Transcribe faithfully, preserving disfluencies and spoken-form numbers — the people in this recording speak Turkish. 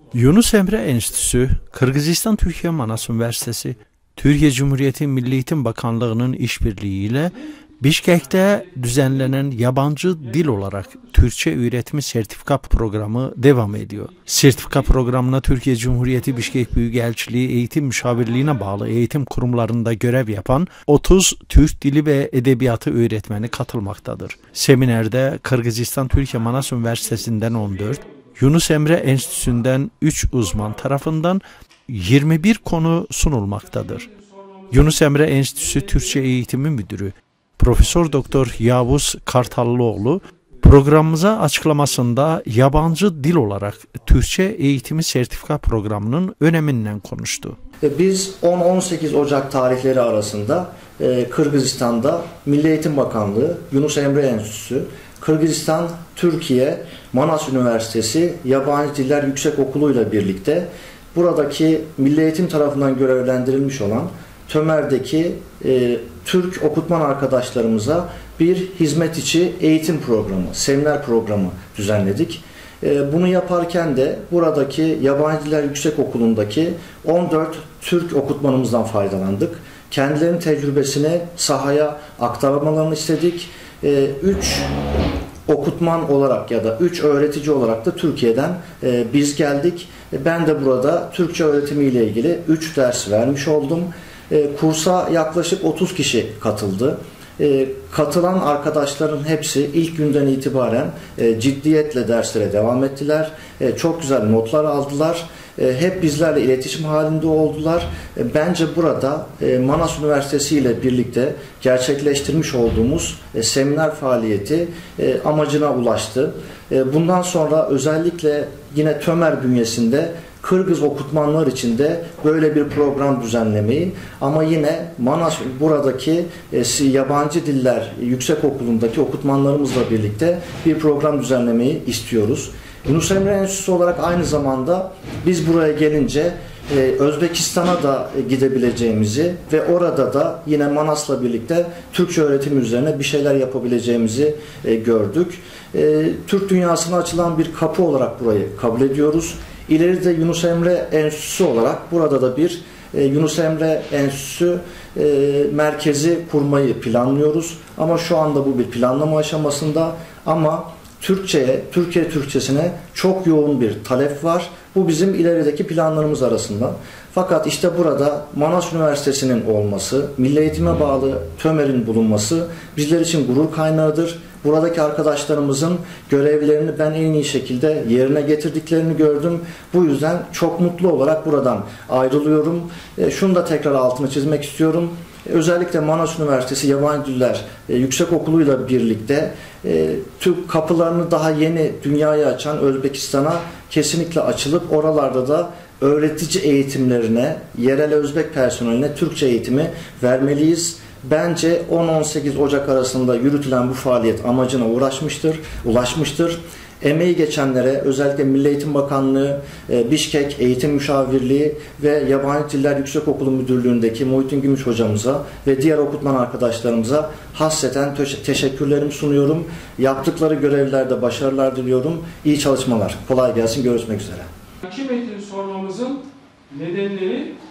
Yunus Emre Enstitüsü, Kırgızistan Türkiye Manas Üniversitesi, Türkiye Cumhuriyeti Milli Eğitim Bakanlığı'nın işbirliğiyle Bişkek'te düzenlenen yabancı dil olarak Türkçe öğretimi sertifika programı devam ediyor. Sertifika programına Türkiye Cumhuriyeti Bişkek Büyükelçiliği Eğitim Müşavirliğine bağlı eğitim kurumlarında görev yapan otuz Türk Dili ve Edebiyatı öğretmeni katılmaktadır. Seminerde Kırgızistan Türkiye Manas Üniversitesi'nden on dört, Yunus Emre Enstitüsü'nden üç uzman tarafından yirmi bir konu sunulmaktadır. Yunus Emre Enstitüsü Türkçe Eğitimi Müdürü Profesör Doktor Yavuz Kartallıoğlu programımıza açıklamasında yabancı dil olarak Türkçe Eğitimi Sertifika Programı'nın öneminden konuştu. Biz on on sekiz Ocak tarihleri arasında Kırgızistan'da Milli Eğitim Bakanlığı, Yunus Emre Enstitüsü, Kırgızistan Türkiye Manas Üniversitesi Yabancı Diller Yüksekokulu ile birlikte buradaki Milli Eğitim tarafından görevlendirilmiş olan Tömer'deki e, Türk okutman arkadaşlarımıza bir hizmet içi eğitim programı, seminer programı düzenledik. E, bunu yaparken de buradaki Yabancı Diller Yüksekokulu'ndaki on dört Türk okutmanımızdan faydalandık. Kendilerinin tecrübesini sahaya aktarmalarını istedik. üç okutman olarak ya da üç öğretici olarak da Türkiye'den e, biz geldik. E, ben de burada Türkçe öğretimi ile ilgili üç ders vermiş oldum. E, kursa yaklaşık otuz kişi katıldı. E, katılan arkadaşların hepsi ilk günden itibaren e, ciddiyetle derslere devam ettiler. E, çok güzel notlar aldılar. E, hep bizlerle iletişim halinde oldular. E, bence burada e, Manas Üniversitesi ile birlikte gerçekleştirmiş olduğumuz e, seminer faaliyeti e, amacına ulaştı. E, bundan sonra özellikle yine Tömer bünyesinde Kırgız okutmanlar için de böyle bir program düzenlemeyi ama yine Manas buradaki e, yabancı diller yüksekokulundaki okutmanlarımızla birlikte bir program düzenlemeyi istiyoruz. Yunus Emre Enstitüsü olarak aynı zamanda biz buraya gelince e, Özbekistan'a da gidebileceğimizi ve orada da yine Manas'la birlikte Türkçe öğretimi üzerine bir şeyler yapabileceğimizi e, gördük. E, Türk dünyasına açılan bir kapı olarak burayı kabul ediyoruz. İleride Yunus Emre Enstitüsü olarak burada da bir e, Yunus Emre Enstitüsü e, merkezi kurmayı planlıyoruz. Ama şu anda bu bir planlama aşamasında ama Türkçe'ye, Türkiye Türkçesine çok yoğun bir talep var. Bu bizim ilerideki planlarımız arasında. Fakat işte burada Manas Üniversitesi'nin olması, Milli Eğitime bağlı Tömer'in bulunması bizler için gurur kaynağıdır. Buradaki arkadaşlarımızın görevlerini ben en iyi şekilde yerine getirdiklerini gördüm. Bu yüzden çok mutlu olarak buradan ayrılıyorum. E, şunu da tekrar altını çizmek istiyorum. Özellikle Manas Üniversitesi Yabancı Diller e, Yüksekokulu'yla birlikte e, Türk kapılarını daha yeni dünyaya açan Özbekistan'a kesinlikle açılıp oralarda da öğretici eğitimlerine, yerel Özbek personeline Türkçe eğitimi vermeliyiz. Bence on on sekiz Ocak arasında yürütülen bu faaliyet amacına uğraşmıştır, ulaşmıştır. Emeği geçenlere özellikle Milli Eğitim Bakanlığı, Bişkek Eğitim Müşavirliği ve Yabancı Diller Yüksekokulu Müdürlüğü'ndeki Muhittin Gümüş hocamıza ve diğer okutman arkadaşlarımıza hasreten teşekkürlerimi sunuyorum. Yaptıkları görevlerde başarılar diliyorum. İyi çalışmalar. Kolay gelsin. Görüşmek üzere. İki metin sormamızın nedenleri